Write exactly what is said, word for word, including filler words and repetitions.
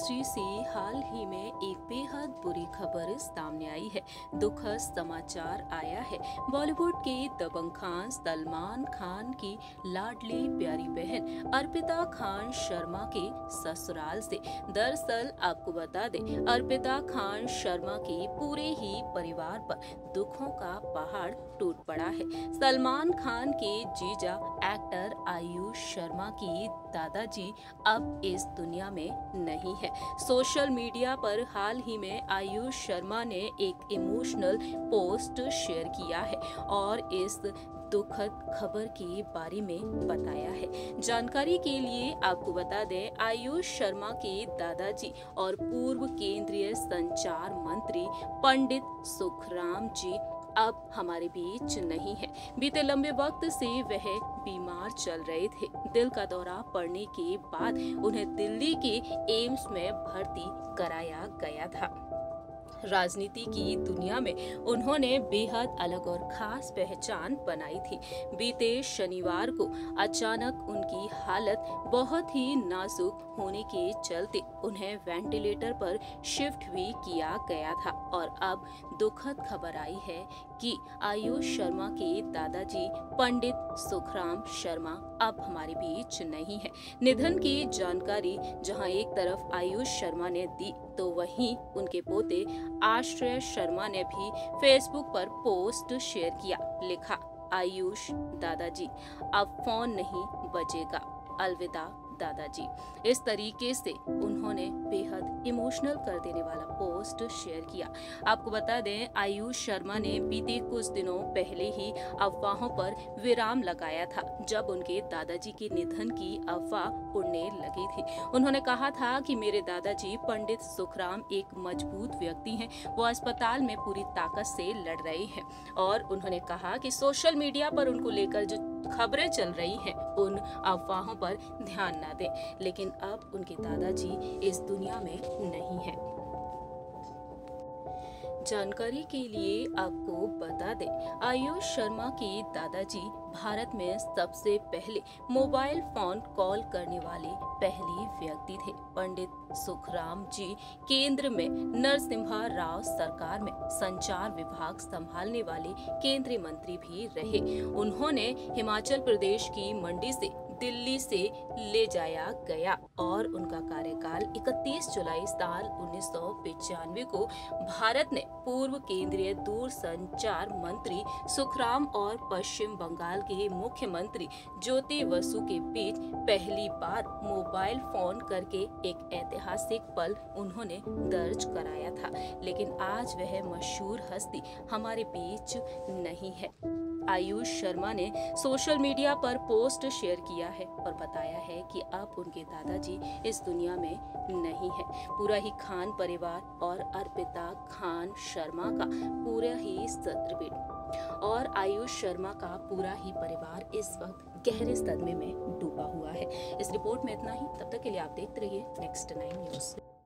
Industry से हाल ही में एक बेहद बुरी खबर सामने आई है। दुखद समाचार आया है। बॉलीवुड के दबंग खान सलमान खान की लाडली प्यारी बहन अर्पिता खान शर्मा के ससुराल से। दरअसल आपको बता दें, अर्पिता खान शर्मा के पूरे ही परिवार पर दुखों का पहाड़ टूट पड़ा है। सलमान खान के जीजा एक्टर आयुष शर्मा की दादाजी अब इस दुनिया में नहीं है। सोशल मीडिया पर हाल ही में आयुष शर्मा ने एक इमोशनल पोस्ट शेयर किया है और इस दुखद खबर के बारे में बताया है। जानकारी के लिए आपको बता दें, आयुष शर्मा के दादाजी और पूर्व केंद्रीय संचार मंत्री पंडित सुखराम जी अब हमारे बीच नहीं है। बीते लंबे वक्त से वह बीमार चल रहे थे। दिल का दौरा पड़ने के बाद उन्हें दिल्ली के एम्स में भर्ती कराया गया था। राजनीति की दुनिया में उन्होंने बेहद अलग और खास पहचान बनाई थी। बीते शनिवार को अचानक उनकी हालत बहुत ही नाजुक होने के चलते उन्हें वेंटिलेटर पर शिफ्ट भी किया गया था और अब दुखद खबर आई है कि आयुष शर्मा के दादाजी पंडित सुखराम शर्मा अब हमारे बीच नहीं है। निधन की जानकारी जहां एक तरफ आयुष शर्मा ने दी, तो वहीं उनके पोते आश्रय शर्मा ने भी फेसबुक पर पोस्ट शेयर किया। लिखा, आयुष दादाजी अब फोन नहीं बजेगा, अलविदा दादाजी। इस तरीके से उन्होंने बेहद इमोशनल कर देने वाला पोस्ट शेयर किया। आपको बता दें, आयुष शर्मा ने बीते कुछ दिनों पहले ही अफवाहों पर विराम लगाया था, जब उनके दादाजी के निधन की अफवाह उड़ने लगी थी। उन्होंने कहा था कि मेरे दादाजी पंडित सुखराम एक मजबूत व्यक्ति हैं, वो अस्पताल में पूरी ताकत से लड़ रहे हैं और उन्होंने कहा कि सोशल मीडिया पर उनको लेकर जो खबरें चल रही हैं, उन अफवाहों पर ध्यान न दें। लेकिन अब उनके दादाजी इस दुनिया में नहीं है। जानकारी के लिए आपको बता दें, आयुष शर्मा के दादाजी भारत में सबसे पहले मोबाइल फोन कॉल करने वाले पहले व्यक्ति थे। पंडित सुखराम जी केंद्र में नरसिम्हा राव सरकार में संचार विभाग संभालने वाले केंद्रीय मंत्री भी रहे। उन्होंने हिमाचल प्रदेश की मंडी से दिल्ली से ले जाया गया और उनका कार्यकाल इकतीस जुलाई साल उन्नीस सौ पचानवे को भारत ने पूर्व केंद्रीय दूरसंचार मंत्री सुखराम और पश्चिम बंगाल के मुख्यमंत्री ज्योति बसु के बीच पहली बार मोबाइल फोन करके एक ऐतिहासिक पल उन्होंने दर्ज कराया था। लेकिन आज वह मशहूर हस्ती हमारे बीच नहीं है। आयुष शर्मा ने सोशल मीडिया पर पोस्ट शेयर किया है और बताया है कि अब उनके दादाजी इस दुनिया में नहीं है। पूरा ही खान परिवार और अर्पिता खान शर्मा का पूरा ही सदमे और आयुष शर्मा का पूरा ही परिवार इस वक्त गहरे सदमे में डूबा हुआ है। इस रिपोर्ट में इतना ही। तब तक के लिए आप देखते रहिए नेक्स्ट नाइन न्यूज।